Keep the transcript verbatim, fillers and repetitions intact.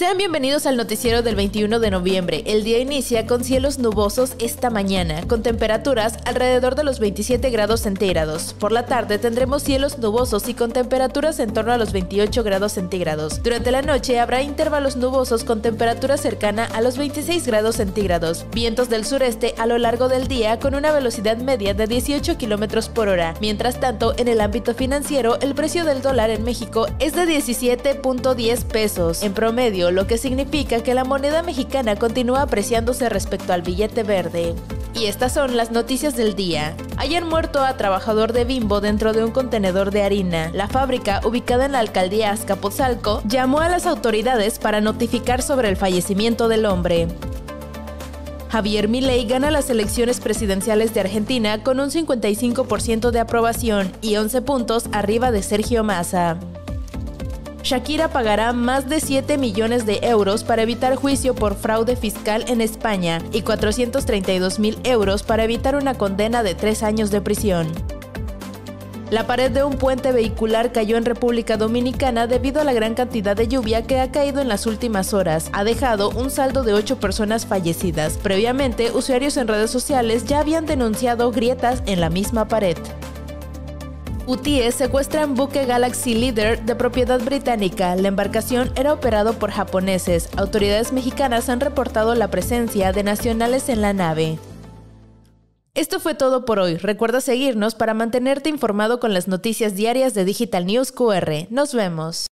Sean bienvenidos al noticiero del veintiuno de noviembre. El día inicia con cielos nubosos esta mañana, con temperaturas alrededor de los veintisiete grados centígrados. Por la tarde tendremos cielos nubosos y con temperaturas en torno a los veintiocho grados centígrados. Durante la noche habrá intervalos nubosos con temperatura cercana a los veintiséis grados centígrados. Vientos del sureste a lo largo del día con una velocidad media de dieciocho kilómetros por hora. Mientras tanto, en el ámbito financiero, el precio del dólar en México es de diecisiete punto diez pesos en promedio, lo que significa que la moneda mexicana continúa apreciándose respecto al billete verde. Y estas son las noticias del día. Hayan muerto a trabajador de Bimbo dentro de un contenedor de harina. La fábrica, ubicada en la alcaldía Azcapotzalco, llamó a las autoridades para notificar sobre el fallecimiento del hombre. Javier Milei gana las elecciones presidenciales de Argentina con un cincuenta y cinco por ciento de aprobación y once puntos arriba de Sergio Massa. Shakira pagará más de siete millones de euros para evitar juicio por fraude fiscal en España y cuatrocientos treinta y dos mil euros para evitar una condena de tres años de prisión. La pared de un puente vehicular cayó en República Dominicana debido a la gran cantidad de lluvia que ha caído en las últimas horas. Ha dejado un saldo de ocho personas fallecidas. Previamente, usuarios en redes sociales ya habían denunciado grietas en la misma pared. Hutíes secuestran buque Galaxy Leader de propiedad británica. La embarcación era operado por japoneses. Autoridades mexicanas han reportado la presencia de nacionales en la nave. Esto fue todo por hoy. Recuerda seguirnos para mantenerte informado con las noticias diarias de Digital News Q R. Nos vemos.